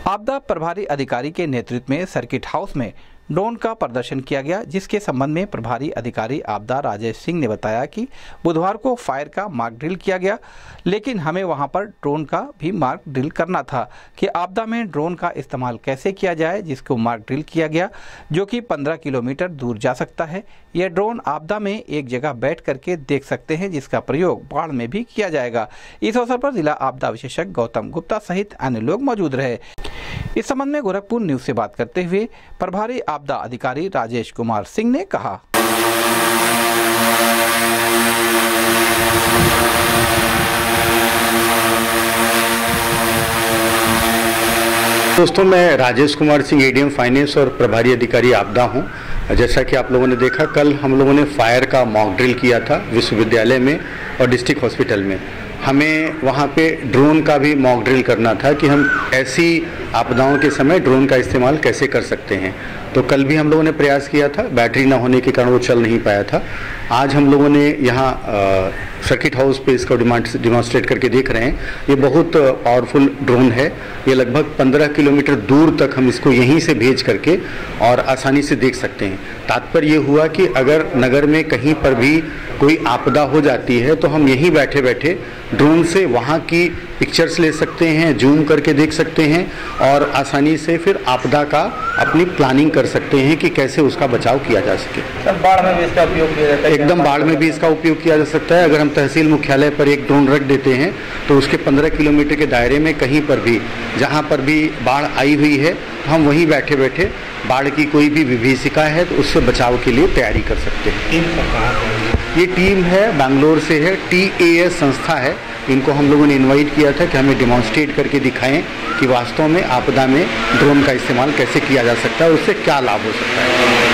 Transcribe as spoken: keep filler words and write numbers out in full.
आपदा प्रभारी अधिकारी के नेतृत्व में सर्किट हाउस में ड्रोन का प्रदर्शन किया गया, जिसके संबंध में प्रभारी अधिकारी आपदा राजेश सिंह ने बताया कि बुधवार को फायर का मार्क ड्रिल किया गया, लेकिन हमें वहां पर ड्रोन का भी मार्क ड्रिल करना था कि आपदा में ड्रोन का इस्तेमाल कैसे किया जाए, जिसको मार्क ड्रिल किया गया जो कि पंद्रह किलोमीटर दूर जा सकता है। यह ड्रोन आपदा में एक जगह बैठ करके देख सकते हैं, जिसका प्रयोग बाढ़ में भी किया जाएगा। इस अवसर पर जिला आपदा विशेषज्ञ गौतम गुप्ता सहित अन्य लोग मौजूद रहे। इस संबंध में गोरखपुर न्यूज से बात करते हुए प्रभारी आपदा अधिकारी राजेश कुमार सिंह ने कहा, दोस्तों, मैं राजेश कुमार सिंह एडीएम फाइनेंस और प्रभारी अधिकारी आपदा हूं। जैसा कि आप लोगों ने देखा, कल हम लोगों ने फायर का मॉक ड्रिल किया था विश्वविद्यालय में और डिस्ट्रिक्ट हॉस्पिटल में। हमें वहाँ पे ड्रोन का भी मॉक ड्रिल करना था कि हम ऐसी आपदाओं के समय ड्रोन का इस्तेमाल कैसे कर सकते हैं। तो कल भी हम लोगों ने प्रयास किया था, बैटरी ना होने के कारण वो चल नहीं पाया था। आज हम लोगों ने यहाँ सर्किट हाउस पे इसको डिमॉन्स्ट्रेट करके देख रहे हैं। ये बहुत पावरफुल ड्रोन है। ये लगभग पंद्रह किलोमीटर दूर तक हम इसको यहीं से भेज करके और आसानी से देख सकते हैं। तात्पर्य ये हुआ कि अगर नगर में कहीं पर भी कोई आपदा हो जाती है तो हम यहीं बैठे बैठे ड्रोन से वहाँ की पिक्चर्स ले सकते हैं, जूम करके देख सकते हैं और आसानी से फिर आपदा का अपनी प्लानिंग कर सकते हैं कि कैसे उसका बचाव किया जा सके। सर, बाढ़ में भी इसका उपयोग किया जाता है? एकदम बाढ़ में भी इसका उपयोग किया जा सकता है। अगर हम तहसील मुख्यालय पर एक ड्रोन रख देते हैं तो उसके पंद्रह किलोमीटर के दायरे में कहीं पर भी जहाँ पर भी बाढ़ आई हुई है तो हम वहीं बैठे बैठे बाढ़ की कोई भी विभीषिका है तो उससे बचाव के लिए तैयारी कर सकते हैं। टीम सरकार ये टीम है, बैंगलोर से है, टी ए एस संस्था है। इनको हम लोगों ने इनवाइट किया था कि हमें डिमॉन्स्ट्रेट करके दिखाएं कि वास्तव में आपदा में ड्रोन का इस्तेमाल कैसे किया जा सकता है, उससे क्या लाभ हो सकता है।